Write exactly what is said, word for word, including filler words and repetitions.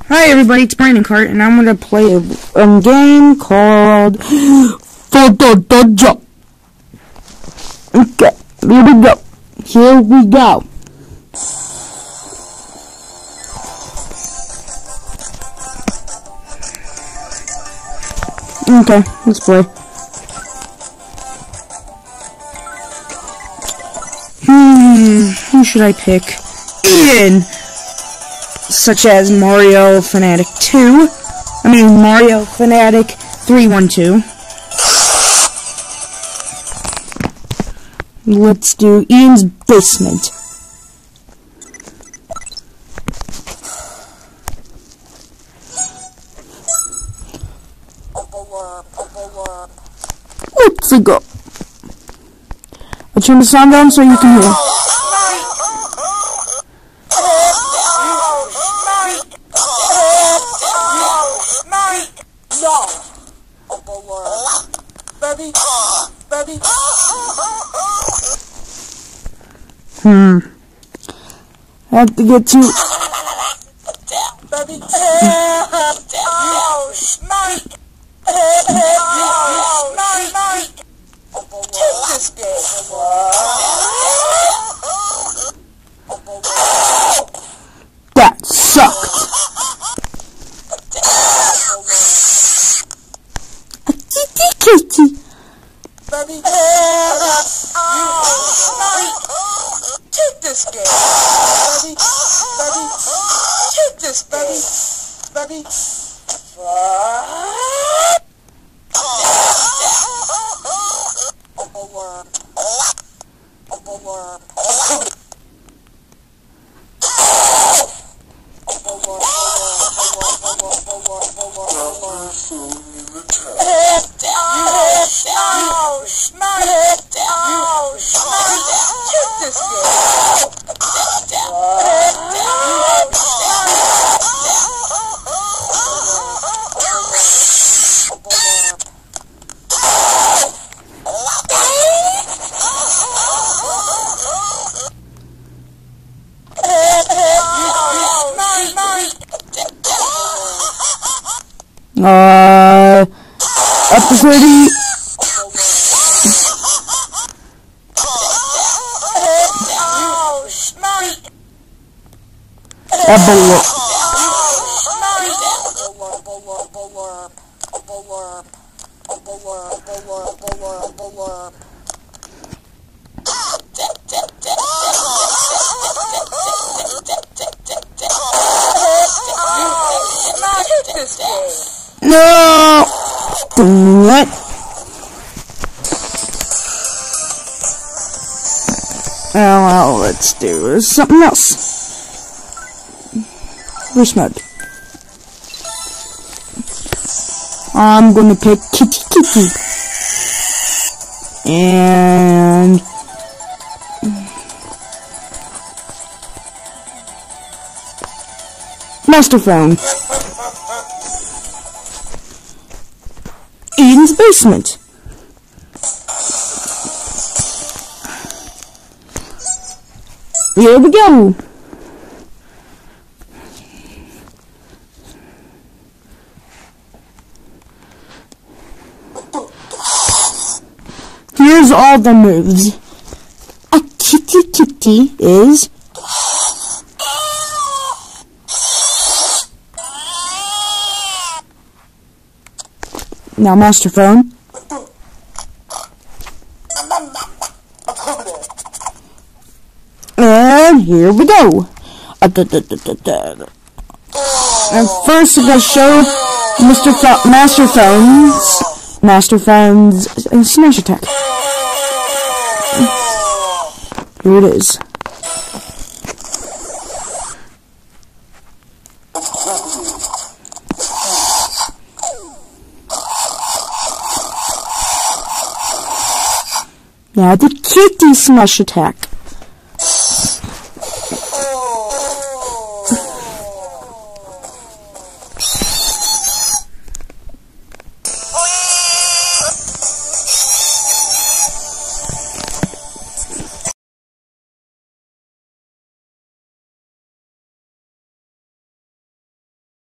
Hi everybody, it's Brandon Cart, and I'm gonna play a, a game called Dojo. Okay, here we go. Here we go. Okay, let's play. Hmm, who should I pick? Ian! Such as Mario Fanatic two. I mean, Mario Fanatic three one two. Let's do Ian's Basement. Let's go. I'll turn the sound down so you can hear. Hmm. I have to get to. That sucked. A kitty kitty. Baby. Take this game. Baby. Baby. Take this, baby. Baby. Uh, up to thirty. Epilogue. No! What? Oh, well, let's do something else. Which mode? I'm gonna pick Kitty Kitty. And... Master Phone. Eden's Basement. Here we go. Here's all the moves. A kitty kitty is... Now, Master Phone. And here we go. And first, I'm going to show Mister Pho Master Phone's Master Phone's uh, smash attack. Here it is. Now the kitty smash attack.